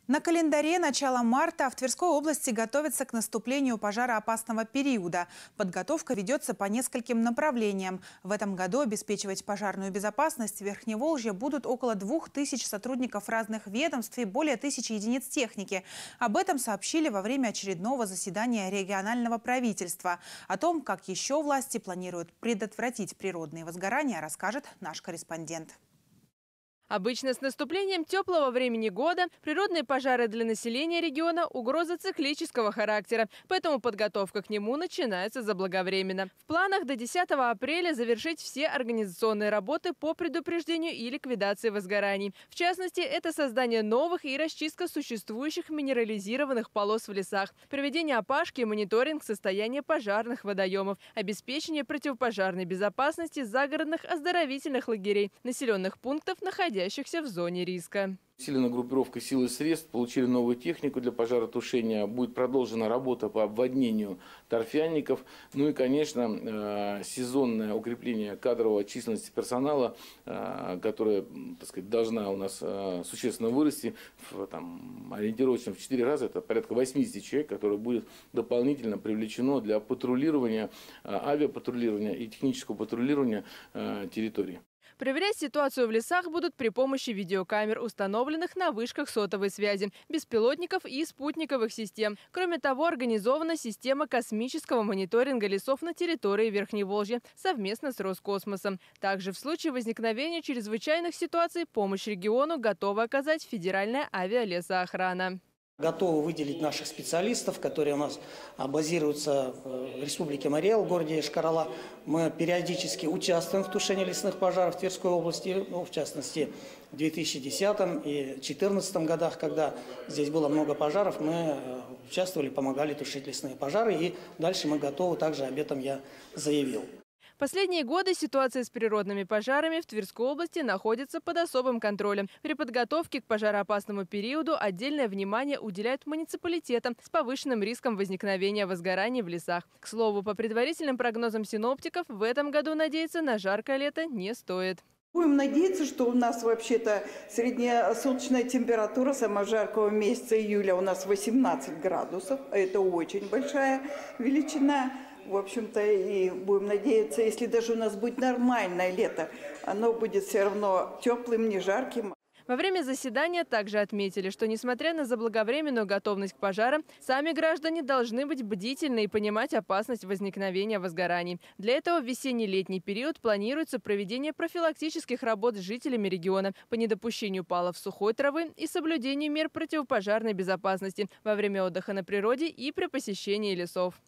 На календаре начало марта в Тверской области готовится к наступлению пожароопасного периода. Подготовка ведется по нескольким направлениям. В этом году обеспечивать пожарную безопасность в Верхневолжье будут около 2000 сотрудников разных ведомств и более 1000 единиц техники. Об этом сообщили во время очередного заседания регионального правительства. О том, как еще власти планируют предотвратить природные возгорания, расскажет наш корреспондент. Обычно с наступлением теплого времени года природные пожары для населения региона – угроза циклического характера, поэтому подготовка к нему начинается заблаговременно. В планах до 10 апреля завершить все организационные работы по предупреждению и ликвидации возгораний. В частности, это создание новых и расчистка существующих минерализированных полос в лесах, проведение опашки и мониторинг состояния пожарных водоемов, обеспечение противопожарной безопасности загородных оздоровительных лагерей, населенных пунктов, находящихся в зоне риска. Усилена группировка сил и средств, получили новую технику для пожаротушения, будет продолжена работа по обводнению торфяников. Ну и, конечно, сезонное укрепление кадровой численности персонала, которая, так сказать, должна у нас существенно вырасти, ориентировочно в 4 раза, это порядка 80 человек, которые будет дополнительно привлечено для патрулирования, авиапатрулирования и технического патрулирования территории. Проверять ситуацию в лесах будут при помощи видеокамер, установленных на вышках сотовой связи, беспилотников и спутниковых систем. Кроме того, организована система космического мониторинга лесов на территории Верхневолжья совместно с Роскосмосом. Также в случае возникновения чрезвычайных ситуаций помощь региону готова оказать Федеральная авиалесоохрана. Готовы выделить наших специалистов, которые у нас базируются в Республике Марий Эл, в городе Йошкар-Олы. Мы периодически участвуем в тушении лесных пожаров в Тверской области, в частности, в 2010 и 2014 годах, когда здесь было много пожаров, мы участвовали, помогали тушить лесные пожары, и дальше мы готовы, также об этом я заявил. Последние годы ситуация с природными пожарами в Тверской области находится под особым контролем. При подготовке к пожароопасному периоду отдельное внимание уделяют муниципалитетам с повышенным риском возникновения возгораний в лесах. К слову, по предварительным прогнозам синоптиков, в этом году надеяться на жаркое лето не стоит. Будем надеяться, что у нас вообще-то средняя суточная температура самого жаркого месяца июля у нас 18 градусов. Это очень большая величина. В общем-то, и будем надеяться, если даже у нас будет нормальное лето, оно будет все равно теплым, не жарким. Во время заседания также отметили, что, несмотря на заблаговременную готовность к пожарам, сами граждане должны быть бдительны и понимать опасность возникновения возгораний. Для этого в весенне-летний период планируется проведение профилактических работ с жителями региона по недопущению палов сухой травы и соблюдению мер противопожарной безопасности во время отдыха на природе и при посещении лесов.